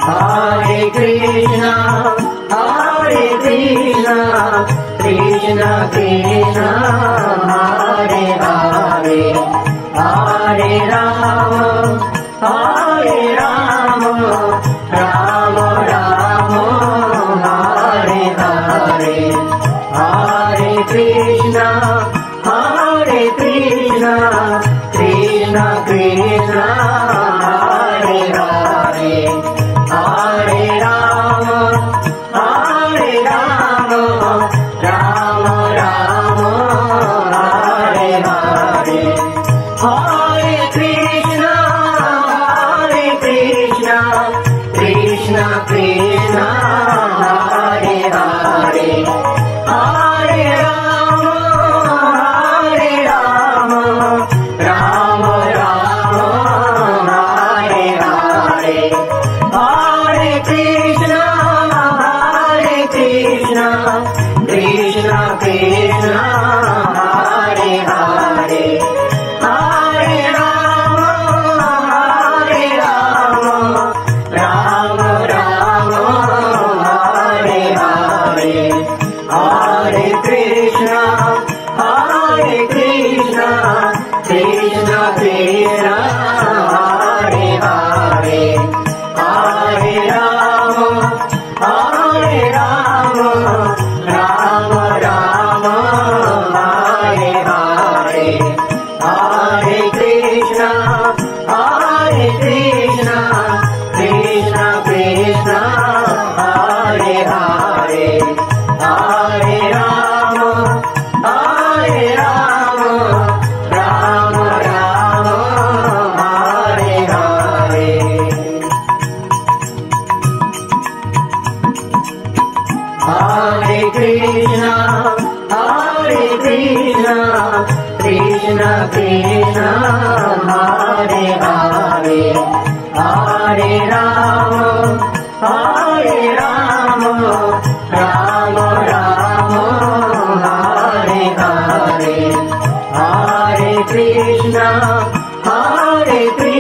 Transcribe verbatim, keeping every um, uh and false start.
Hare Krishna, Hare Krishna, Krishna Krishna, Hare Hare, Hare Rama, Hare Rama, Rama Rama, Hare Hare, Hare Krishna, Hare Krishna, Krishna Krishna, Hare Hare, Hare Rama, Hare Rama, Rama Rama, Hare Hare, Hare Krishna, Hare Krishna, Krishna Krishna, Hare Hare, Hare Rama, Hare Rama, Rama Rama, Hare Hare, Hare Krishna, Hare Krishna, Krishna Krishna, Hare Hare, Hare Rama, Hare Rama, Rama Rama, Hare Hare, Hare Krishna, Hare Krishna, Krishna Krishna, Hare Hare, Hare Rama, Hare Rama, Rama Rama, Hare Hare, Hare Krishna, Hare Krishna, Krishna Krishna, Hare Hare, Hare Rama, Hare Rama, Rama Rama, Hare Hare. Hare Krishna, Hare Krishna, Krishna Krishna, Hare Hare, Hare Rama, Hare Rama, Rama Rama, Hare Hare, Hare Krishna, Hare Krishna.